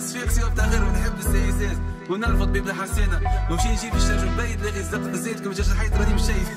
صفيقسي وبتاخر ونحب السياسات ونرفض بيبدا حسينا نمشي نجي في الشارع نبيت لاقي الزق في الزيت كما جاش الحيط راني مش شايف.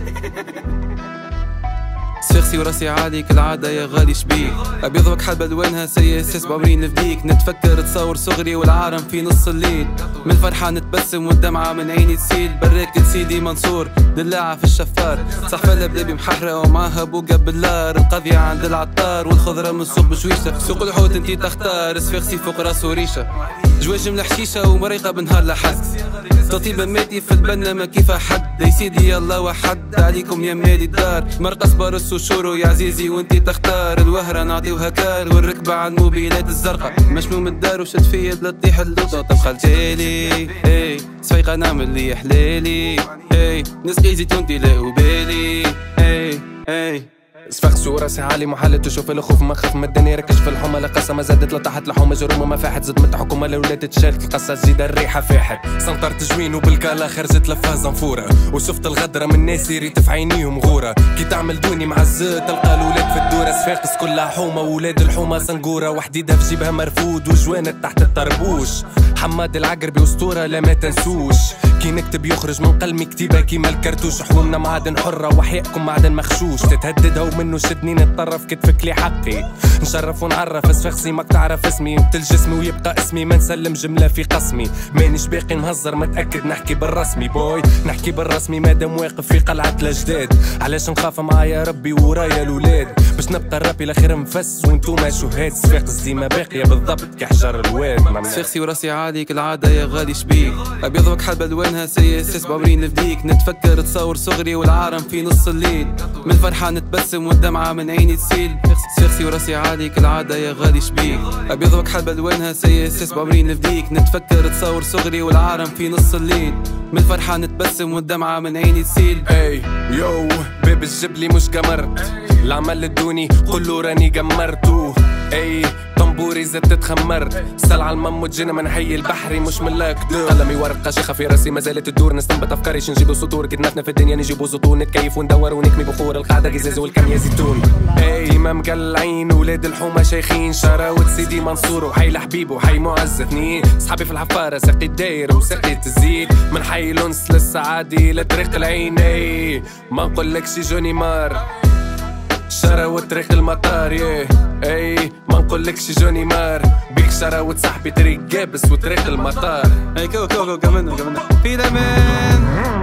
صفيقسي وراسي عالي كالعادة يا غالي شبيك أبيض وكحل بدوانها سياسات بعمري نفديك نتفكر تصور صغري والعالم في نص الليل من الفرحة نتبسم والدمعة من عيني تسيل بريك سيدي منصور دلاعة في الشفار صحفلة بلابي محرة ومعاها بوقة باللار القضية عند العطار والخضرة من السوق بشويشة سوق الحوت انتي تختار صفيقسي فوق راسو ريشة جواجم الحشيشة ومريقة بنهار لحد تطيب ماتي في البنا ما كيف حد يا سيدي يلا وحد عليكم يا مالي الدار مرقص بارس وشورو يا عزيزي وانتي تختار الوهرة نعطيوها كار والركبة على الموبيلات الزرقاء مشموم الدار وشد فيا بلا تطيح اللوطة تبقى لجالي اي صفيقة نعمل لي حلالي اي نسقي زيتونتي لا وبالي اي اي صفاقسي وراسي عالي محال تشوف الخوف ما خاف من الدنيا ركش في الحومه القصه ما زادت لطاحت لحومه جرومه ما فاحت زد من الحكومه الاولاد تشارك القصه تزيد الريحه فاحت سنطر تجوين وبالكالا خرجت لفها زنفوره وشفت الغدره من الناس يريت في عينيهم غوره كي تعمل دوني مع الزيت تلقى الاولاد في الدوره صفاقس كلها حومه وولاد الحومه سنقوره وحديدها في جيبها مرفود وجوانت تحت الطربوش حماد العقربي اسطوره لا ما تنسوش كي نكتب يخرج من قلبي كتيبه كيما الكرتوش حومنا معادن حره وحياكم معدن مخشوش تتهددها ومنه شدني نتطرف كتفك لي حقي نشرف ونعرف صفاقسي ماك تعرف اسمي مثل جسمي ويبقى اسمي ما نسلم جمله في قسمي مانيش باقي نهزر متاكد نحكي بالرسمي بوي نحكي بالرسمي مادام واقف في قلعه الاجداد علاش نخاف معايا ربي ورايا الاولاد باش نبقى ربي الاخير مفس وانتوما شهاد صفاقس ديما باقيه بالضبط كحجر الواد صفاقسي وراسي عالي كالعاده يا غالي شبيك ابيض وكحل بدوانها سياسات بعمري نفديك نتفكر تصور صغري والعالم في نص الليل من الفرحه نتبسم والدمعة من عيني تسيل صفاقسي وراسي عالي كالعادة يا غالي شبيك أبيض وكحل بدوانها سياسات بعمري نفديك نتفكر تصور صغري والعالم في نص الليل من الفرحة نتبسم والدمعة من عيني تسيل. اي يو باب الجبلي مش قمرت العمل الدوني قولو راني قمرتو اي طنبوري زدت تخمرت سال على المم وتجينا من حي البحري مش من لاكدو قلمي ورقه شيخه في راسي ما زالت تدور نستنبط افكاري شنجيبو سطور كتنفنا في الدنيا نجيبو زطون نتكيف وندور ونكمي بخور القاعده غزاز والكم يا زيتون اي ما مقلعين ولاد الحومه شيخين شراوت سيدي منصور وحي لحبيب وحي معز اثنين صحابي في الحفاره ساقي الداير وساقي تزيد من حي لونس للسعادي لطريق العين اي ما نقولكش جوني مار شراوت طريق المطار ياه اي ما نقولكش جوني مار بيك شراوت صاحبي طريق جابس وطريق المطار اي كو كملنا في الامان.